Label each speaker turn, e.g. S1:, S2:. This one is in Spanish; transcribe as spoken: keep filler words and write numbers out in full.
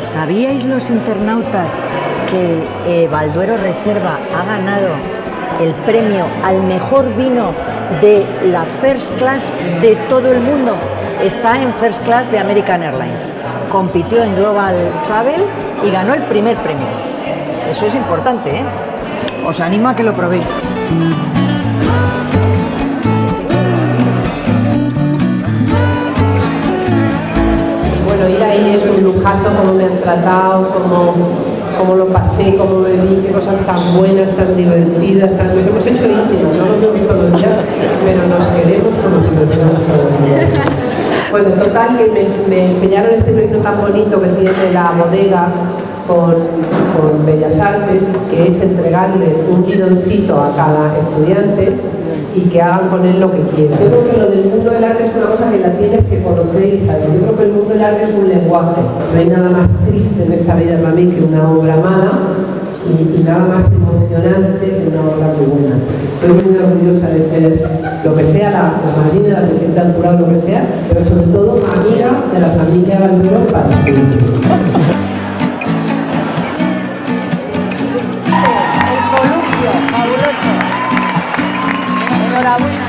S1: ¿Sabíais los internautas que eh, Balduero Reserva ha ganado el premio al mejor vino de la First Class de todo el mundo? Está en First Class de American Airlines. Compitió en Global Travel y ganó el primer premio. Eso es importante, ¿eh? Os animo a que lo probéis.
S2: Bueno, ir ahí es un lujazo, cómo me han tratado, cómo, cómo lo pasé, cómo me vi, qué cosas tan buenas, tan divertidas, tan... Nos hemos hecho íntimos, no nos vemos todos los días, pero nos queremos como si nos viéramos todos los días. Bueno, total, que me, me enseñaron este proyecto tan bonito que tiene la bodega con, con Bellas Artes, que es entregarle un guioncito a cada estudiante y que hagan con él lo que quieran. Yo creo que lo del mundo del arte es una cosa que la tienes que conocer y saber. Yo creo que el mundo del arte es un lenguaje. No hay nada más triste en esta vida para mí que una obra mala y, y nada más emocionante que una obra muy buena. Estoy muy orgullosa de ser lo que sea, la, la madrina, la presidenta del jurado, lo que sea, pero sobre todo amiga de la familia Balduero para siempre.
S1: El columpio, fabuloso. Enhorabuena.